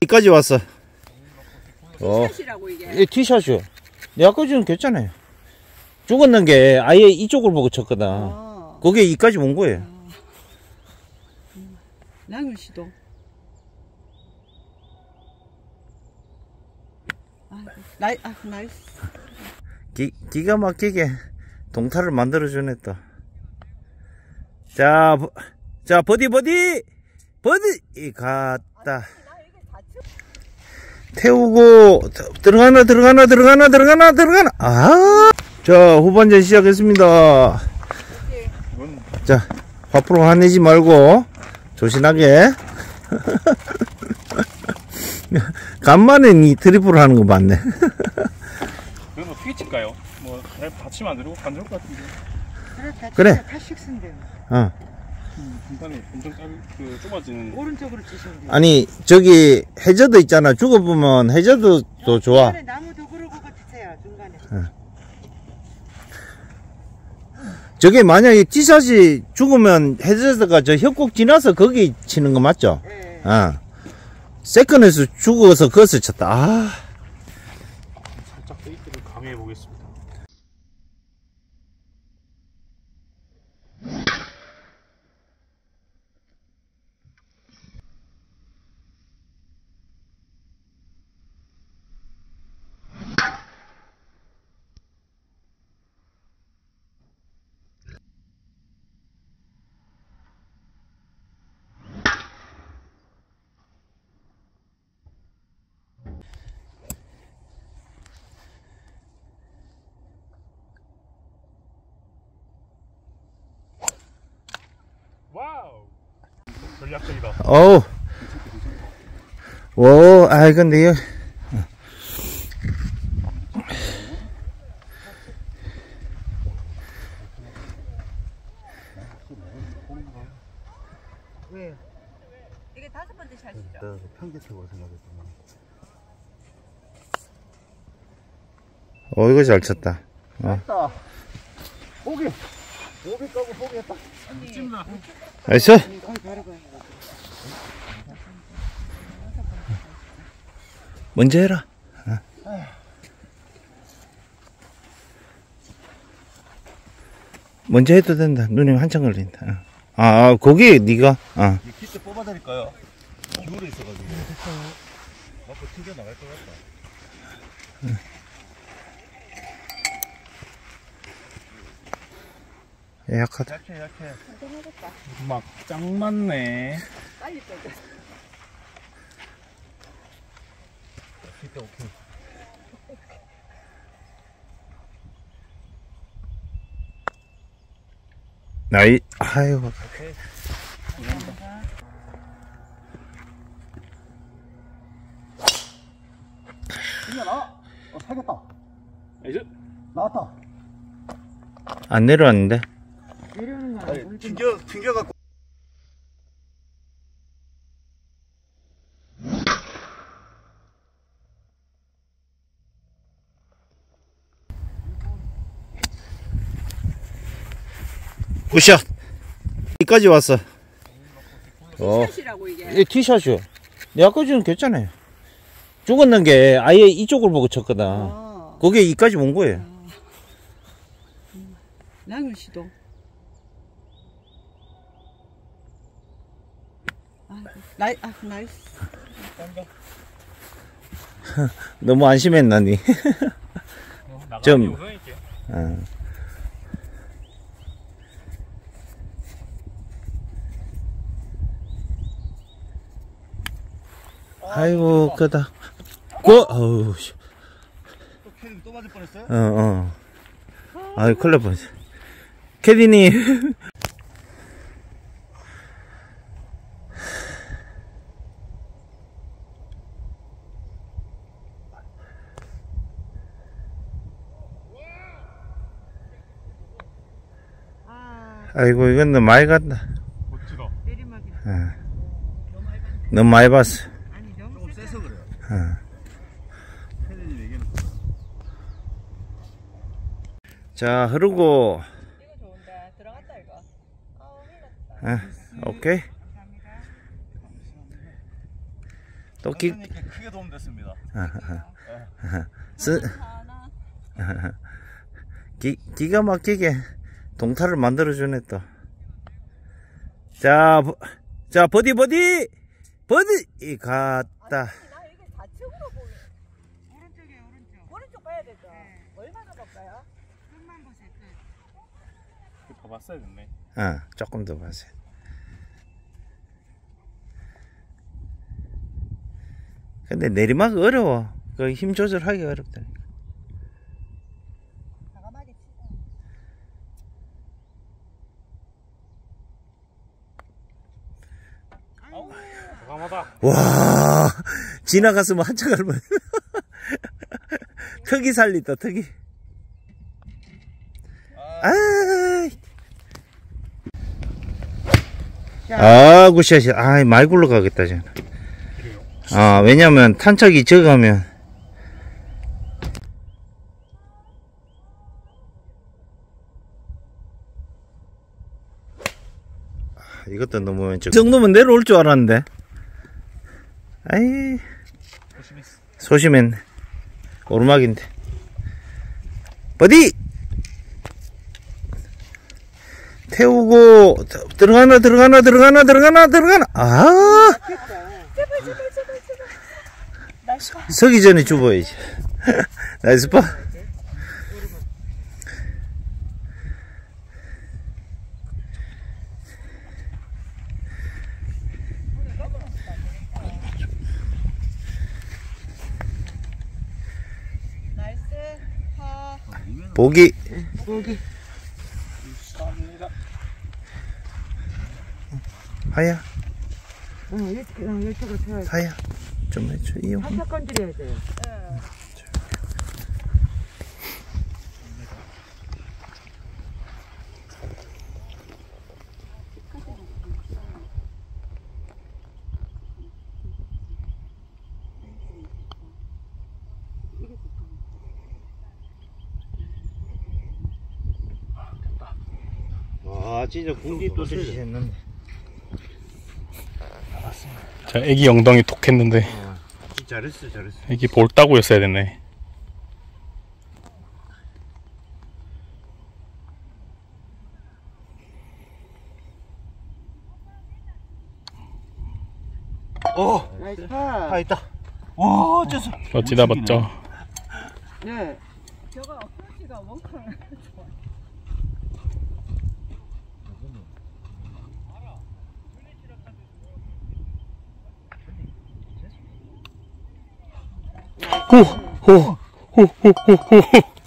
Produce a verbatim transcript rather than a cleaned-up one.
여기까지 왔어. 티샷이라고 이게. 예, 티샷이요. 내 아까 전에 괜찮아요. 죽었는 게 아예 이쪽을 보고 쳤거든. 아. 그게 이까지 온 거예요. 아. 음. 랑윤 씨도. 아, 나이, 아, 나이스. 기, 기가 막히게 동타를 만들어주네 또. 자, 버, 자 버디 버디 버디 갔다. 태우고 들어가나 들어가나 들어가나 들어가나 들어가나. 아, 자 후반전 시작했습니다. 자 화프로 화내지 말고 조신하게. 간만에 니 트리플을 하는 거 맞네. 그럼 어떻게 칠까요? 뭐 받치면 안 되고 안 좋을 것 같은데. 그래. 팔십인데요. 어. 중간에 엄청 짧, 그 좁아지는. 오른쪽으로 치시면 돼요. 아니 저기 해저드 있잖아. 죽어보면 해저드도 좋아. 중간에 나무 도구를 보고 치세요. 중간에. 어. 저게 만약에 티샷이 죽으면 해저드가 저 협곡 지나서 거기 치는 거 맞죠? 네. 어. 세컨에서 죽어서 그것을 쳤다. 아. 살짝 페이트를 감해해 보겠습니다. 와우! 전략적이다. 어우. 오, 아이, 근데, 여 왜요? 이게 다섯 번째 샷이죠? 편집적으로 생각했구나. 어, 이거 잘 쳤다. 어. 됐다. 포기. 오비 까고 포기했다. 나이스. 먼저 해라. 어. 먼저 해도 된다. 눈이 한참 걸린다. 어. 아, 거기 네가. 어. 이 키트 뽑아드릴까요? 기울어 있어가지고. 맞고 튕겨 나갈 것 같다. 응. 약하다. 약해 약해. 막 짱 맞네. 빨리 빼자. 키트 오케이. 나이, 아이고. 오케이. 튕겨 나와. 어 살겠다. 이제 나왔다. 안 내려왔는데. 내려오는 거 아니, 아니고 튕겨 튕겨갖고. 굿샷. 여기까지 왔어. 어. 티샷이라고 이게. 예, 티샷이요. 내 아까 전에 괜찮아요. 죽었는 게 아예 이쪽을 보고 쳤거든. 아. 그게 이까지 온 거예요. 랑윤 씨도. 아, 나이, 아, 나이스. 너무 안심했나, 니? 좀. 우선일게요. 어. 아이고, 크다. 고! 어우, 씨. 또 캐릭 또 맞을 뻔했어요? 어, 어. 아이, 큰일 날 뻔했어. 캐디님. 아이고, 이건 너무 많이 갔다. 멋지다. 내리막이라. 어. 너무 많이 봤어. 아니, 너무 조금 세서 그래요. 어. 캐릭님 얘기는 그거야. 자, 흐르고. 이거 좋은데. 들어갔다, 이거. 아, 흘렀다. 어, 오케이. 감사합니다. 또 기, 선생님께 크게 도움됐습니다. 쓰, 기, 기가 막히게 동타를 만들어주네 또. 자, 버, 자 버디 버디 버디 이 갔다. 나 이게 좌측으로 보여. 오른쪽에 오른쪽. 오른쪽 봐야 되죠. 네. 얼마나 볼까요? 끝만 보세요. 끝. 더 봤어야 됐네. 어, 조금 더 봐세요. 근데 내리막 어려워. 그 힘 조절하기 어렵다니까. 과감하게 치고. 과감하다. 와, 지나갔으면 한참 갈 뻔. 턱이 살리다, 턱이. 아, 아, 굿샷이. 아, 많이 굴러가겠다, 쟤. 아, 왜냐면 탄착이 적으면. 아, 이것도 너무 왼쪽. 이 정도면 내려올 줄 알았는데. 아이, 조심했어. 소심했네. 오르막인데. 버디! 태우고, 들어가나, 들어가나, 들어가나, 들어가나, 들어가나. 아! 제발 제발 제발 제발. 나이스. 서기 전에 죽어야지. 나이스 파. 나이스. 파. 보기. 여기. 감사합니다. 하야, 어, 이렇게 어, 이쪽으로 펴야 돼. 하야. 좀 해줘, 이용. 살짝 건드려야 돼요. 와, 진짜 궁디 또 들이셨는데. 자, 애기 엉덩이 톡 했는데 어, 잘했어, 잘했어. 애기 볼 따구였어야 됐네. 어, 나이스 파. 하 있다. 와, 어째서. 멋지다 멋져. 네. 저가 어프로치가 원컬 좋아. 호호호호호호